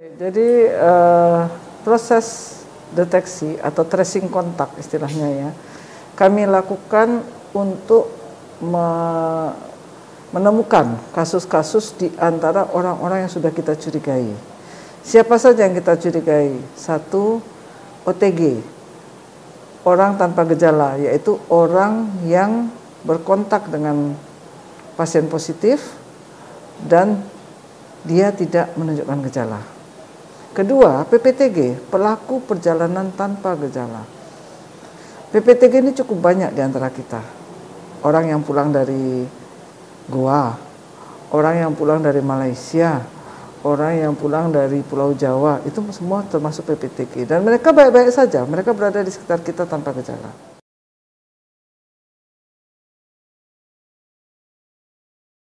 Jadi proses deteksi atau tracing kontak istilahnya ya, kami lakukan untuk menemukan kasus-kasus di antara orang-orang yang sudah kita curigai. Siapa saja yang kita curigai? Satu, OTG, orang tanpa gejala, yaitu orang yang berkontak dengan pasien positif dan dia tidak menunjukkan gejala. Kedua, PPTG, pelaku perjalanan tanpa gejala. PPTG ini cukup banyak di antara kita. Orang yang pulang dari Goa, orang yang pulang dari Malaysia, orang yang pulang dari Pulau Jawa, itu semua termasuk PPTG. Dan mereka baik-baik saja, mereka berada di sekitar kita tanpa gejala.